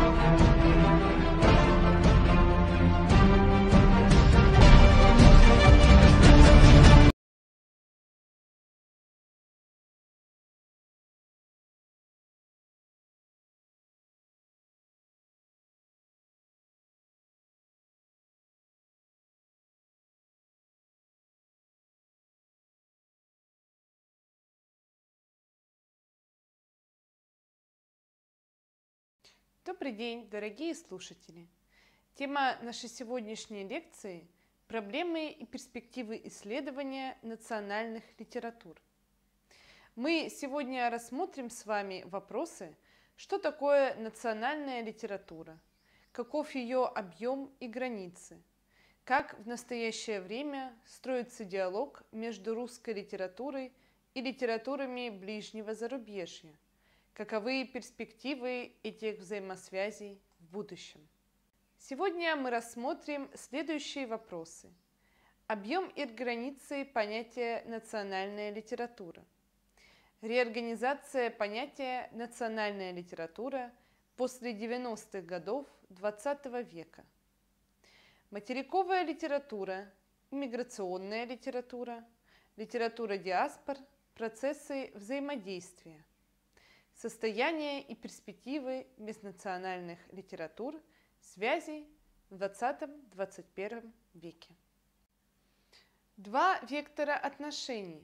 Добрый день, дорогие слушатели! Тема нашей сегодняшней лекции – проблемы и перспективы исследования национальных литератур. Мы сегодня рассмотрим с вами вопросы, что такое национальная литература, каков ее объем и границы, как в настоящее время строится диалог между русской литературой и литературами ближнего зарубежья, каковы перспективы этих взаимосвязей в будущем. Сегодня мы рассмотрим следующие вопросы. Объем и границы понятия «национальная литература». Реорганизация понятия «национальная литература» после 90-х годов XX века. Материковая литература, иммиграционная литература, литература диаспор, процессы взаимодействия. Состояние и перспективы межнациональных литератур, связей в XX-XXI веке. Два вектора отношений.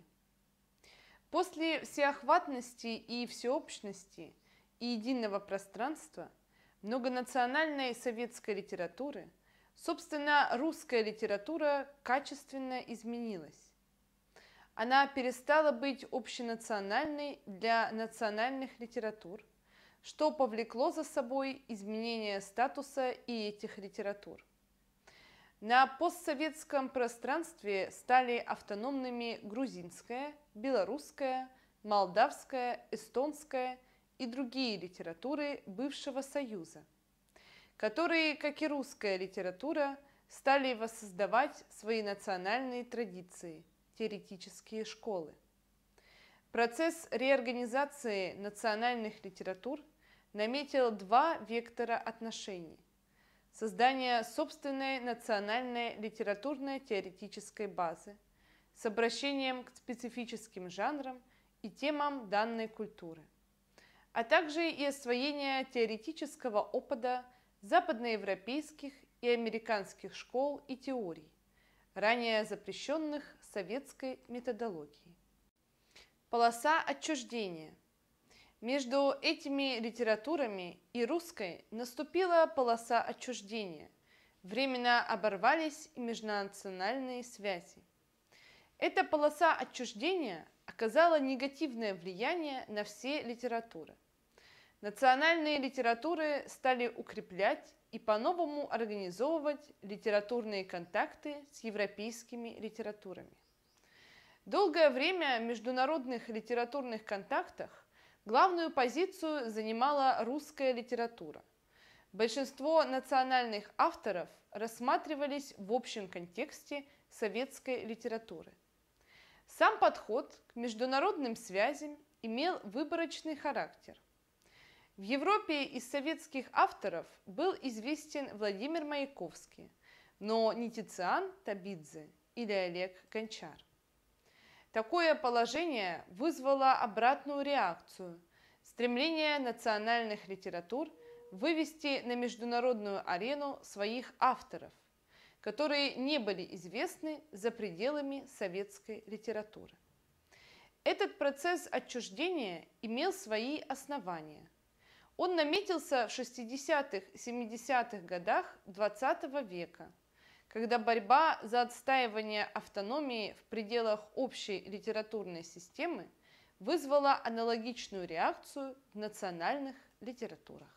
После всеохватности и всеобщности и единого пространства многонациональной советской литературы, собственно, русская литература качественно изменилась. Она перестала быть общенациональной для национальных литератур, что повлекло за собой изменение статуса и этих литератур. На постсоветском пространстве стали автономными грузинская, белорусская, молдавская, эстонская и другие литературы бывшего Союза, которые, как и русская литература, стали воссоздавать свои национальные традиции, теоретические школы. Процесс реорганизации национальных литератур наметил два вектора отношений: создание собственной национальной литературно-теоретической базы с обращением к специфическим жанрам и темам данной культуры, а также и освоение теоретического опыта западноевропейских и американских школ и теорий, ранее запрещенных советской методологией. Полоса отчуждения. Между этими литературами и русской наступила полоса отчуждения, временно оборвались и межнациональные связи. Эта полоса отчуждения оказала негативное влияние на все литературы. Национальные литературы стали укреплять и по-новому организовывать литературные контакты с европейскими литературами. Долгое время в международных литературных контактах главную позицию занимала русская литература. Большинство национальных авторов рассматривались в общем контексте советской литературы. Сам подход к международным связям имел выборочный характер. В Европе из советских авторов был известен Владимир Маяковский, но не Тициан Табидзе или Олег Гончар. Такое положение вызвало обратную реакцию – стремление национальных литератур вывести на международную арену своих авторов, которые не были известны за пределами советской литературы. Этот процесс отчуждения имел свои основания. Он наметился в 60-70-х годах XX века, когда борьба за отстаивание автономии в пределах общей литературной системы вызвала аналогичную реакцию в национальных литературах.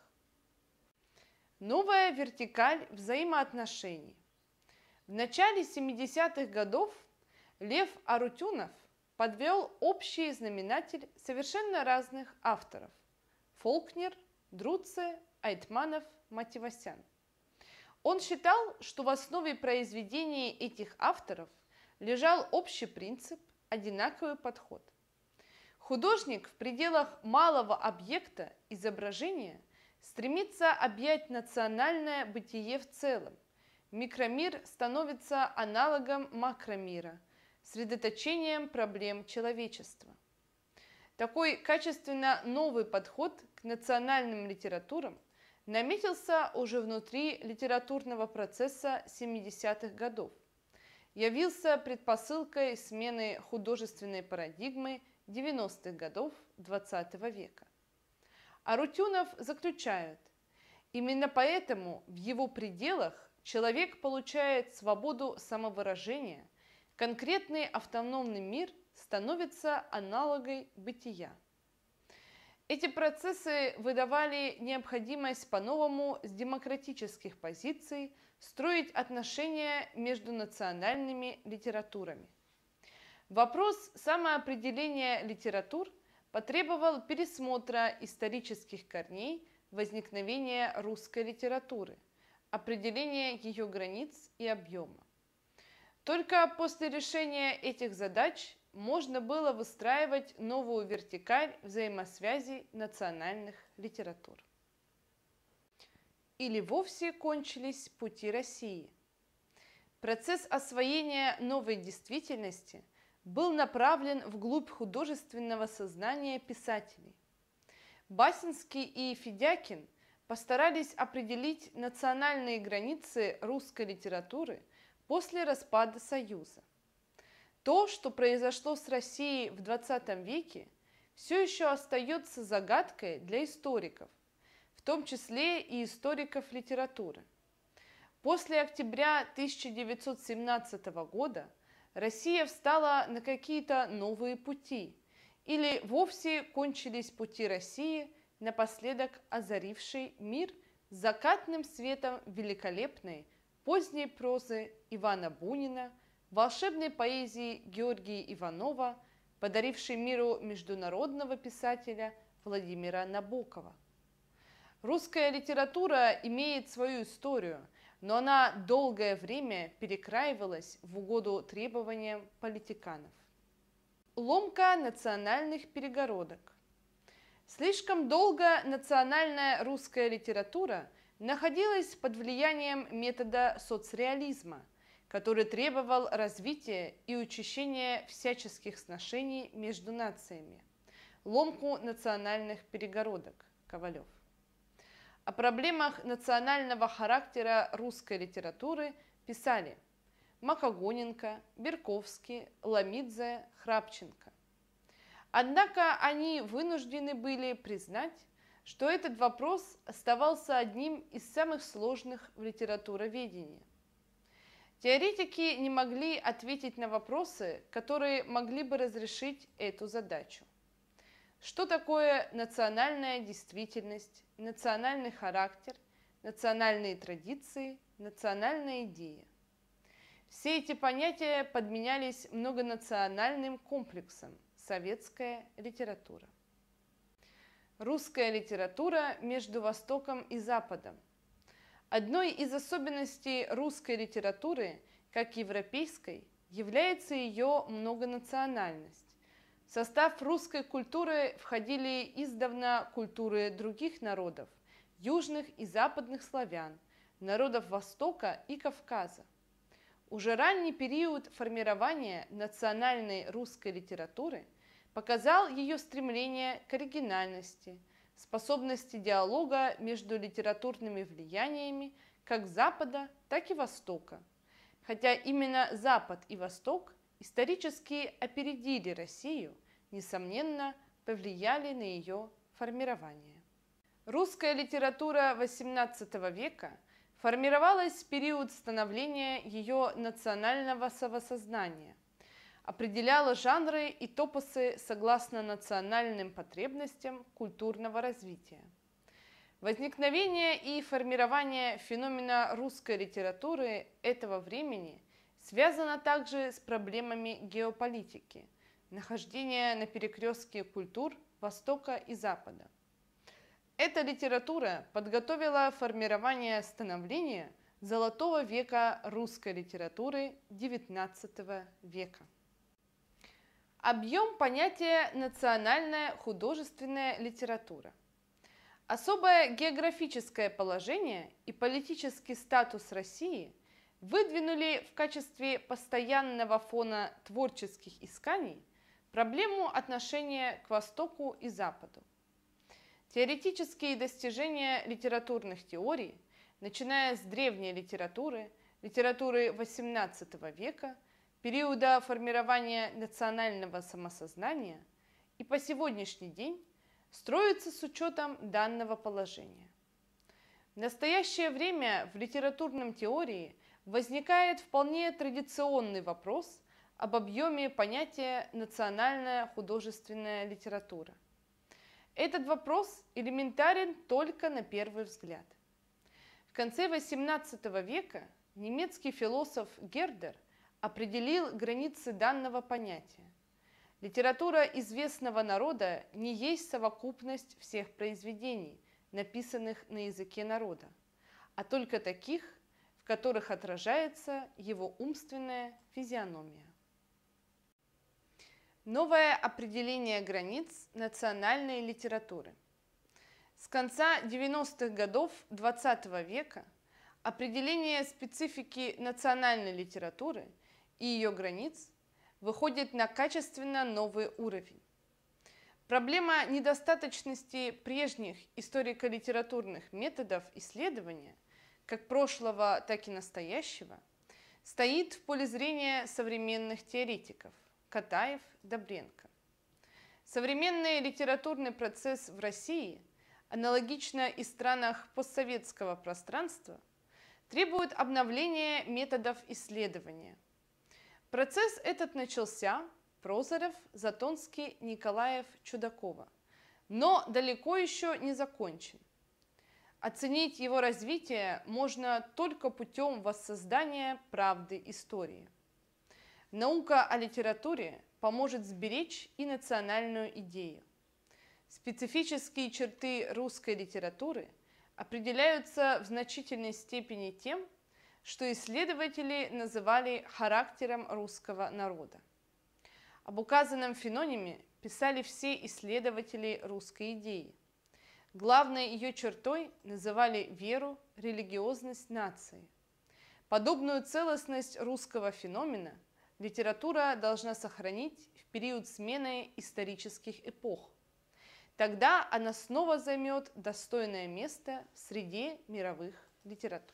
Новая вертикаль взаимоотношений. В начале 70-х годов Лев Арутюнов подвел общий знаменатель совершенно разных авторов – Фолкнер, Друце, Айтманов, Мативасян. Он считал, что в основе произведений этих авторов лежал общий принцип, одинаковый подход. Художник в пределах малого объекта изображения стремится объять национальное бытие в целом. Микромир становится аналогом макромира, средоточением проблем человечества. Такой качественно новый подход к национальным литературам наметился уже внутри литературного процесса 70-х годов, явился предпосылкой смены художественной парадигмы 90-х годов XX века. Арутюнов заключает, именно поэтому в его пределах человек получает свободу самовыражения, конкретный автономный мир становится аналогой бытия. Эти процессы выдавали необходимость по-новому с демократических позиций строить отношения между национальными литературами. Вопрос самоопределения литератур потребовал пересмотра исторических корней возникновения русской литературы, определения ее границ и объема. Только после решения этих задач можно было выстраивать новую вертикаль взаимосвязи национальных литератур. Или вовсе кончились пути России. Процесс освоения новой действительности был направлен вглубь художественного сознания писателей. Басинский и Федякин постарались определить национальные границы русской литературы после распада Союза. То, что произошло с Россией в XX веке, все еще остается загадкой для историков, в том числе и историков литературы. После октября 1917 года Россия встала на какие-то новые пути, или вовсе кончились пути России, напоследок озарившей мир закатным светом великолепной поздней прозы Ивана Бунина, волшебной поэзии Георгия Иванова, подарившей миру международного писателя Владимира Набокова. Русская литература имеет свою историю, но она долгое время перекраивалась в угоду требованиям политиканов. Ломка национальных перегородок. Слишком долго национальная русская литература находилась под влиянием метода соцреализма, который требовал развития и учащения всяческих сношений между нациями. Ломку национальных перегородок. Ковалев. О проблемах национального характера русской литературы писали Макогоненко, Берковский, Ламидзе, Храпченко. Однако они вынуждены были признать, что этот вопрос оставался одним из самых сложных в литературоведении. Теоретики не могли ответить на вопросы, которые могли бы разрешить эту задачу. Что такое национальная действительность, национальный характер, национальные традиции, национальная идея? Все эти понятия подменялись многонациональным комплексом «советская литература». Русская литература между Востоком и Западом. Одной из особенностей русской литературы, как европейской, является ее многонациональность. В состав русской культуры входили издавна культуры других народов, южных и западных славян, народов Востока и Кавказа. Уже ранний период формирования национальной русской литературы показал ее стремление к оригинальности, способности диалога между литературными влияниями как Запада, так и Востока. Хотя именно Запад и Восток исторически опередили Россию, несомненно, повлияли на ее формирование. Русская литература XVIII века формировалась в период становления ее национального самосознания, определяла жанры и топосы согласно национальным потребностям культурного развития. Возникновение и формирование феномена русской литературы этого времени связано также с проблемами геополитики, нахождения на перекрестке культур Востока и Запада. Эта литература подготовила формирование становления золотого века русской литературы XIX века. Объем понятия «национальная художественная литература». Особое географическое положение и политический статус России выдвинули в качестве постоянного фона творческих исканий проблему отношения к Востоку и Западу. Теоретические достижения литературных теорий, начиная с древней литературы, литературы XVIII века, периода формирования национального самосознания и по сегодняшний день, строятся с учетом данного положения. В настоящее время в литературном теории возникает вполне традиционный вопрос об объеме понятия «национальная художественная литература». Этот вопрос элементарен только на первый взгляд. В конце XVIII века немецкий философ Гердер определил границы данного понятия. Литература известного народа не есть совокупность всех произведений, написанных на языке народа, а только таких, в которых отражается его умственная физиономия. Новое определение границ национальной литературы. С конца 90-х годов XX века определение специфики национальной литературы и ее границ выходит на качественно новый уровень. Проблема недостаточности прежних историко-литературных методов исследования, как прошлого, так и настоящего, стоит в поле зрения современных теоретиков Катаев, Добренко. Современный литературный процесс в России, аналогично и странах постсоветского пространства, требует обновления методов исследования. Процесс этот начался Прозоров, Затонский, Николаев, Чудакова, но далеко еще не закончен. Оценить его развитие можно только путем воссоздания правды истории. Наука о литературе поможет сберечь и национальную идею. Специфические черты русской литературы определяются в значительной степени тем, что исследователи называли характером русского народа. Об указанном феномене писали все исследователи русской идеи. Главной ее чертой называли веру, религиозность нации. Подобную целостность русского феномена литература должна сохранить в период смены исторических эпох. Тогда она снова займет достойное место в среде мировых литератур.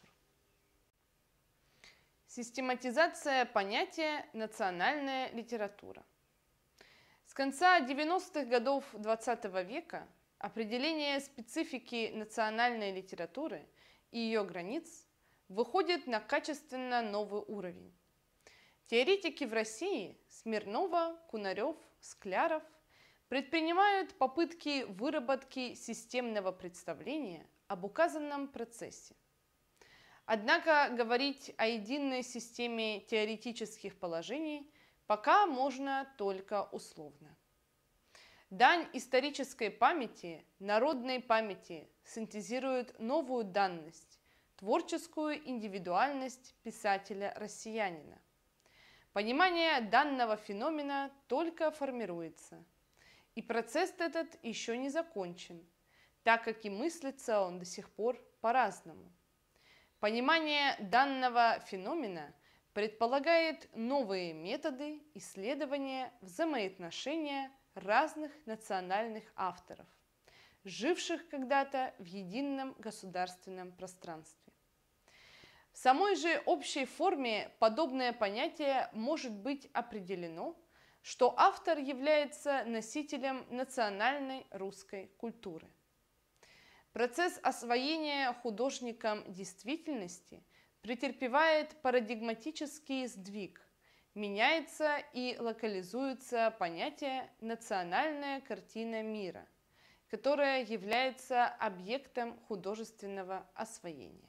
Систематизация понятия «национальная литература». С конца 90-х годов XX века определение специфики национальной литературы и ее границ выходит на качественно новый уровень. Теоретики в России Смирнова, Кунарев, Скляров предпринимают попытки выработки системного представления об указанном процессе. Однако говорить о единой системе теоретических положений пока можно только условно. Дань исторической памяти, народной памяти синтезирует новую данность, творческую индивидуальность писателя-россиянина. Понимание данного феномена только формируется, и процесс этот еще не закончен, так как и мыслится он до сих пор по-разному. Понимание данного феномена предполагает новые методы исследования взаимоотношения разных национальных авторов, живших когда-то в едином государственном пространстве. В самой же общей форме подобное понятие может быть определено, что автор является носителем национальной русской культуры. Процесс освоения художником действительности претерпевает парадигматический сдвиг, меняется и локализуется понятие «национальная картина мира», которая является объектом художественного освоения.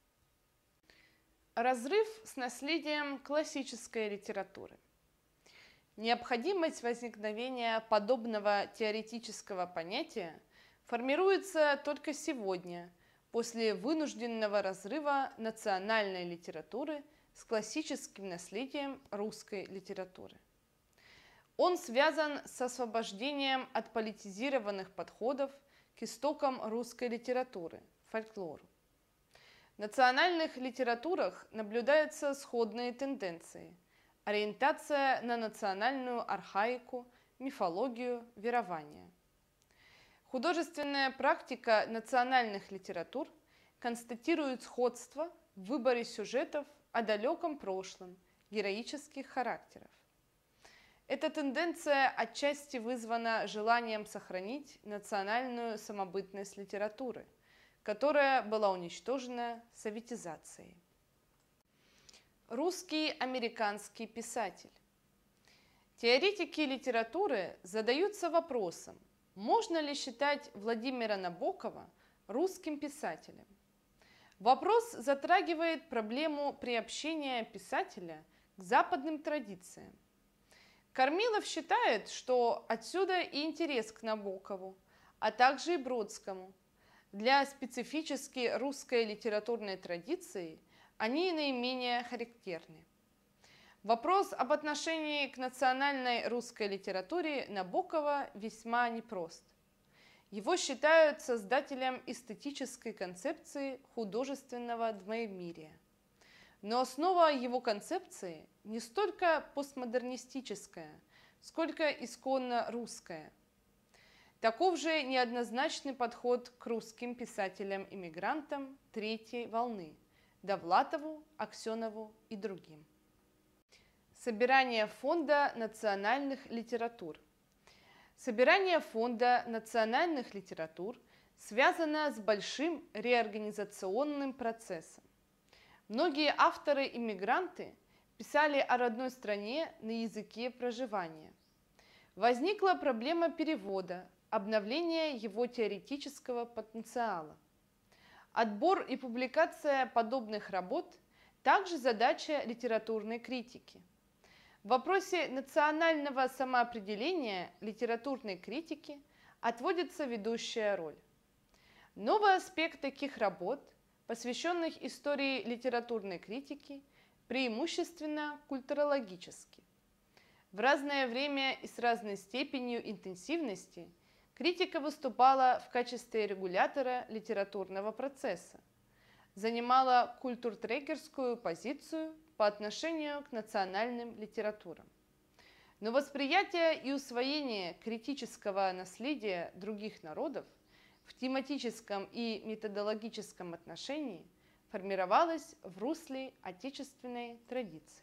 Разрыв с наследием классической литературы. Необходимость возникновения подобного теоретического понятия формируется только сегодня, после вынужденного разрыва национальной литературы с классическим наследием русской литературы. Он связан с освобождением от политизированных подходов к истокам русской литературы, фольклору. В национальных литературах наблюдаются сходные тенденции: ориентация на национальную архаику, мифологию, верования. Художественная практика национальных литератур констатирует сходство в выборе сюжетов о далеком прошлом, героических характеров. Эта тенденция отчасти вызвана желанием сохранить национальную самобытность литературы, которая была уничтожена советизацией. Русский американский писатель. Теоретики литературы задаются вопросом, можно ли считать Владимира Набокова русским писателем. Вопрос затрагивает проблему приобщения писателя к западным традициям. Кормилов считает, что отсюда и интерес к Набокову, а также и Бродскому. Для специфически русской литературной традиции они наименее характерны. Вопрос об отношении к национальной русской литературе Набокова весьма непрост. Его считают создателем эстетической концепции художественного двоемирия. Но основа его концепции не столько постмодернистическая, сколько исконно русская. Таков же неоднозначный подход к русским писателям-иммигрантам третьей волны – Довлатову, Аксенову и другим. Собирание фонда национальных литератур. Собирание фонда национальных литератур связано с большим реорганизационным процессом. Многие авторы-иммигранты писали о родной стране на языке проживания. Возникла проблема перевода, обновления его теоретического потенциала. Отбор и публикация подобных работ также задача литературной критики. В вопросе национального самоопределения литературной критики отводится ведущая роль. Новый аспект таких работ, посвященных истории литературной критики, преимущественно культурологический. В разное время и с разной степенью интенсивности критика выступала в качестве регулятора литературного процесса, занимала культуртрекерскую позицию по отношению к национальным литературам. Но восприятие и усвоение критического наследия других народов в тематическом и методологическом отношении формировалось в русле отечественной традиции.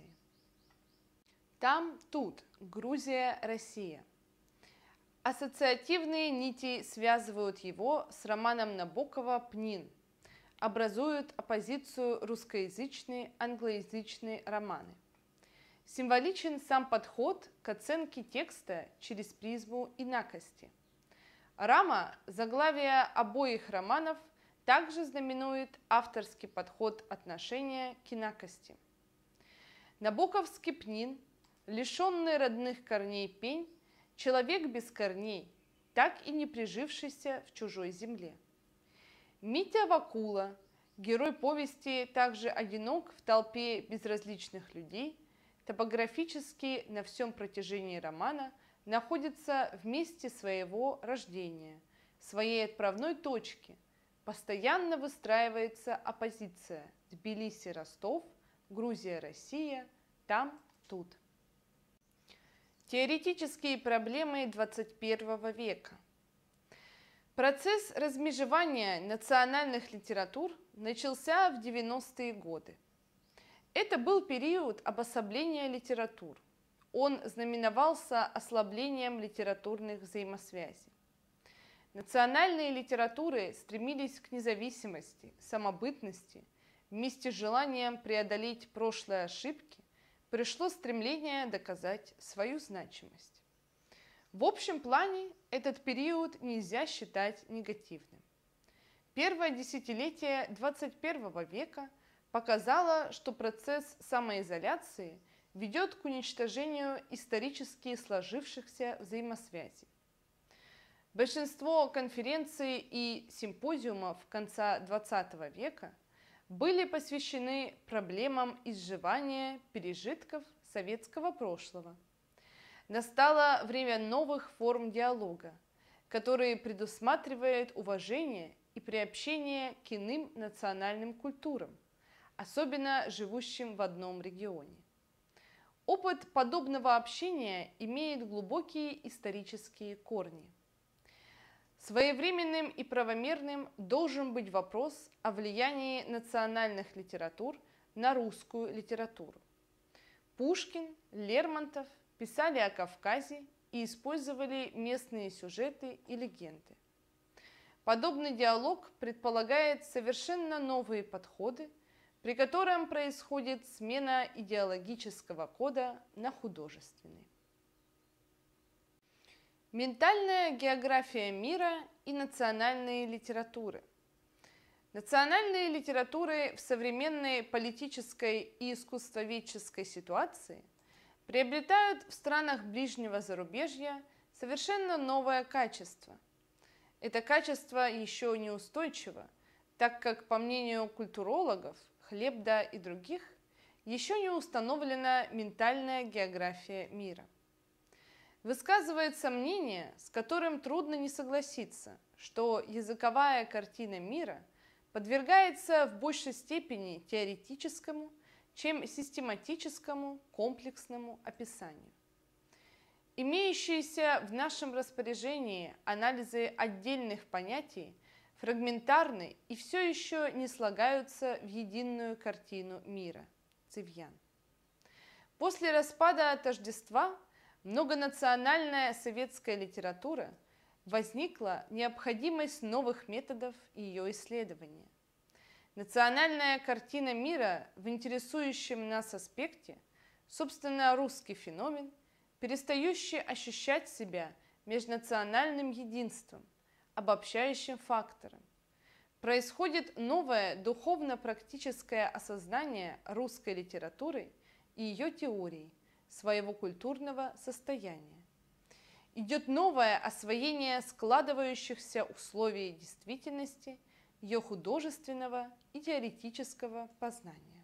Там, тут, Грузия, Россия. Ассоциативные нити связывают его с романом Набокова «Пнин», образуют оппозицию русскоязычные, англоязычные романы. Символичен сам подход к оценке текста через призму инакости. Рама, заглавия обоих романов, также знаменует авторский подход отношения к инакости. Набоковский Пнин, лишенный родных корней пень, человек без корней, так и не прижившийся в чужой земле. Митя Вакула, герой повести, также одинок в толпе безразличных людей, топографически на всем протяжении романа находится в месте своего рождения, своей отправной точки. Постоянно выстраивается оппозиция Тбилиси-Ростов, Грузия-Россия, там, тут. Теоретические проблемы XXI века. Процесс размежевания национальных литератур начался в 90-е годы. Это был период обособления литератур. Он знаменовался ослаблением литературных взаимосвязей. Национальные литературы стремились к независимости, самобытности. Вместе с желанием преодолеть прошлые ошибки пришло стремление доказать свою значимость. В общем плане этот период нельзя считать негативным. Первое десятилетие XXI века показало, что процесс самоизоляции ведет к уничтожению исторически сложившихся взаимосвязей. Большинство конференций и симпозиумов конца XX века были посвящены проблемам изживания пережитков советского прошлого. Настало время новых форм диалога, который предусматривает уважение и приобщение к иным национальным культурам, особенно живущим в одном регионе. Опыт подобного общения имеет глубокие исторические корни. Своевременным и правомерным должен быть вопрос о влиянии национальных литератур на русскую литературу. Пушкин, Лермонтов писали о Кавказе и использовали местные сюжеты и легенды. Подобный диалог предполагает совершенно новые подходы, при котором происходит смена идеологического кода на художественный. Ментальная география мира и национальные литературы. Национальные литературы в современной политической и искусствоведческой ситуации приобретают в странах ближнего зарубежья совершенно новое качество. Это качество еще неустойчиво, так как, по мнению культурологов, Хлебда и других, еще не установлена ментальная география мира. Высказывается мнение, с которым трудно не согласиться, что языковая картина мира подвергается в большей степени теоретическому, чем систематическому комплексному описанию. Имеющиеся в нашем распоряжении анализы отдельных понятий фрагментарны и все еще не слагаются в единую картину мира. Цивьян. После распада тождества многонациональная советская литература возникла необходимость новых методов ее исследования. Национальная картина мира в интересующем нас аспекте, собственно, русский феномен, перестающий ощущать себя межнациональным единством, обобщающим фактором. Происходит новое духовно-практическое осознание русской литературы и ее теорий, своего культурного состояния. Идет новое освоение складывающихся условий действительности, ее художественного и теоретического познания.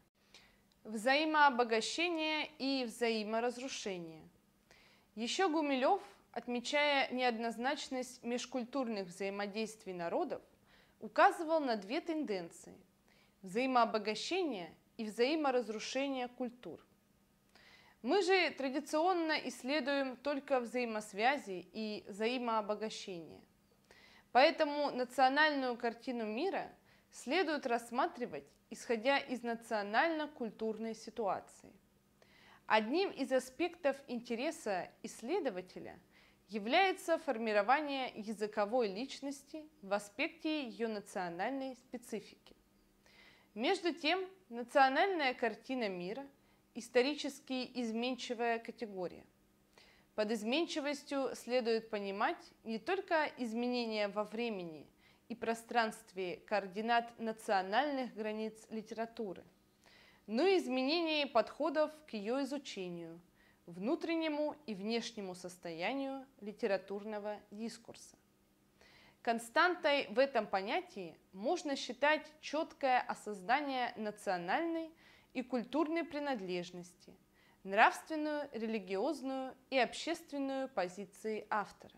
Взаимообогащение и взаиморазрушение. Еще Гумилев, отмечая неоднозначность межкультурных взаимодействий народов, указывал на две тенденции – взаимообогащение и взаиморазрушение культур. Мы же традиционно исследуем только взаимосвязи и взаимообогащение. Поэтому национальную картину мира следует рассматривать, исходя из национально-культурной ситуации. Одним из аспектов интереса исследователя является формирование языковой личности в аспекте ее национальной специфики. Между тем, национальная картина мира – исторически изменчивая категория. Под изменчивостью следует понимать не только изменения во времени и пространстве координат национальных границ литературы, но и изменение подходов к ее изучению, внутреннему и внешнему состоянию литературного дискурса. Константой в этом понятии можно считать четкое осознание национальной и культурной принадлежности, нравственную, религиозную и общественную позиции автора.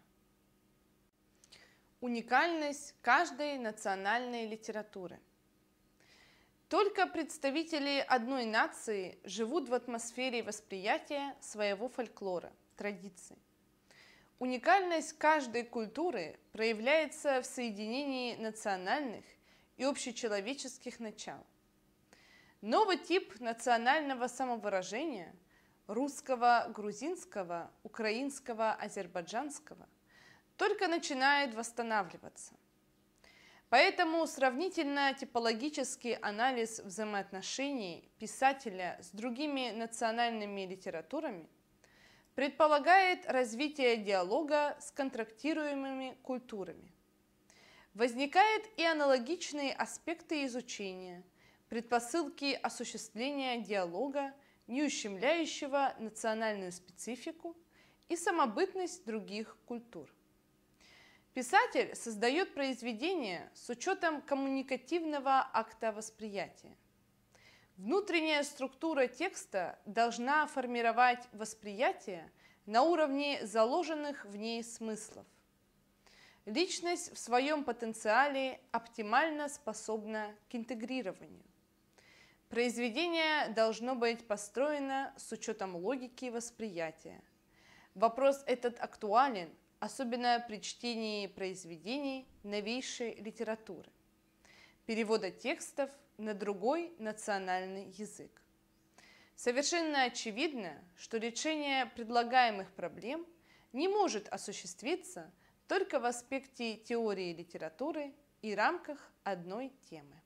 Уникальность каждой национальной литературы. Только представители одной нации живут в атмосфере восприятия своего фольклора, традиций. Уникальность каждой культуры проявляется в соединении национальных и общечеловеческих начал. Новый тип национального самовыражения – русского, грузинского, украинского, азербайджанского – только начинает восстанавливаться. Поэтому сравнительно-типологический анализ взаимоотношений писателя с другими национальными литературами предполагает развитие диалога с контрактируемыми культурами. Возникают и аналогичные аспекты изучения, предпосылки осуществления диалога, не ущемляющего национальную специфику и самобытность других культур. Писатель создает произведение с учетом коммуникативного акта восприятия. Внутренняя структура текста должна формировать восприятие на уровне заложенных в ней смыслов. Личность в своем потенциале оптимально способна к интегрированию. Произведение должно быть построено с учетом логики восприятия. Вопрос этот актуален, особенно при чтении произведений новейшей литературы, перевода текстов на другой национальный язык. Совершенно очевидно, что решение предлагаемых проблем не может осуществиться только в аспекте теории литературы и рамках одной темы.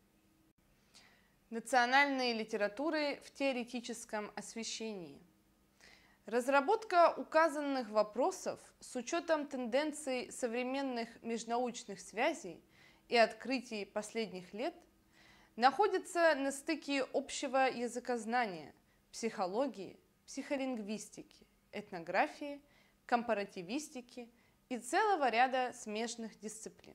Национальные литературы в теоретическом освещении. Разработка указанных вопросов с учетом тенденций современных межнаучных связей и открытий последних лет находится на стыке общего языкознания, психологии, психолингвистики, этнографии, компаративистики и целого ряда смежных дисциплин.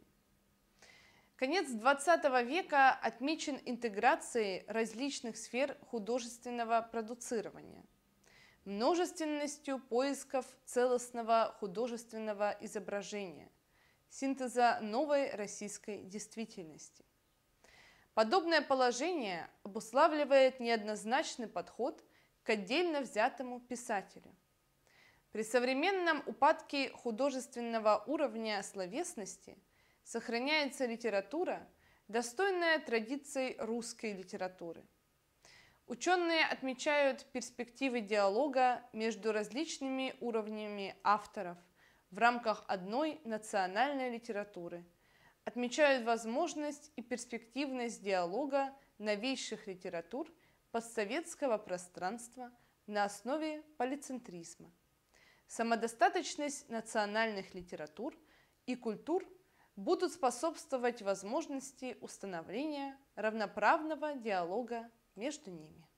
Конец XX века отмечен интеграцией различных сфер художественного продуцирования, множественностью поисков целостного художественного изображения, синтеза новой российской действительности. Подобное положение обуславливает неоднозначный подход к отдельно взятому писателю. При современном упадке художественного уровня словесности сохраняется литература, достойная традиций русской литературы. Ученые отмечают перспективы диалога между различными уровнями авторов в рамках одной национальной литературы, отмечают возможность и перспективность диалога новейших литератур постсоветского пространства на основе полицентризма. Самодостаточность национальных литератур и культур будут способствовать возможности установления равноправного диалога между ними.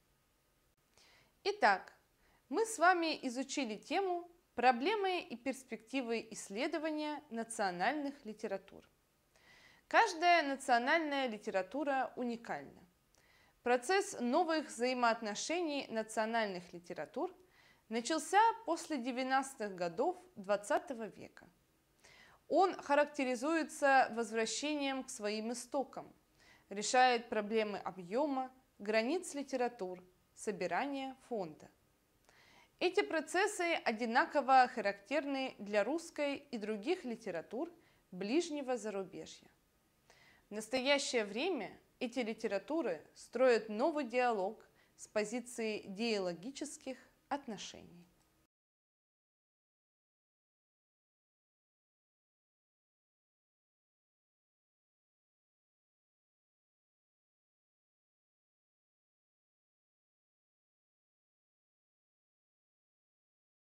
Итак, мы с вами изучили тему «Проблемы и перспективы исследования национальных литератур». Каждая национальная литература уникальна. Процесс новых взаимоотношений национальных литератур начался после 90-х годов XX века. Он характеризуется возвращением к своим истокам, решает проблемы объема, границ литератур, собирания фонда. Эти процессы одинаково характерны для русской и других литератур ближнего зарубежья. В настоящее время эти литературы строят новый диалог с позиции диалогических отношений.